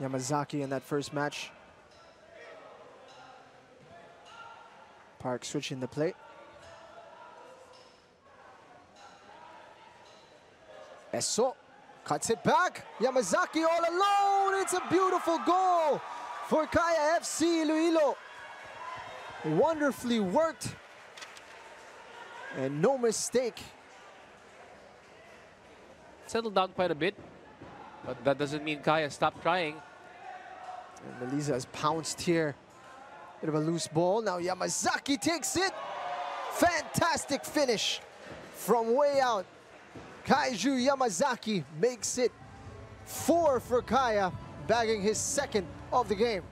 Yamazaki in that first match. Park switching the plate. Eso cuts it back. Yamazaki all alone. It's a beautiful goal for Kaya FC Iloilo. Wonderfully worked. And no mistake. Settled down quite a bit, but that doesn't mean Kaya stopped trying. And Melisa has pounced here. Bit of a loose ball. Now Yamazaki takes it. Fantastic finish from way out. Kaishu Yamazaki makes it 4 for Kaya, bagging his second of the game.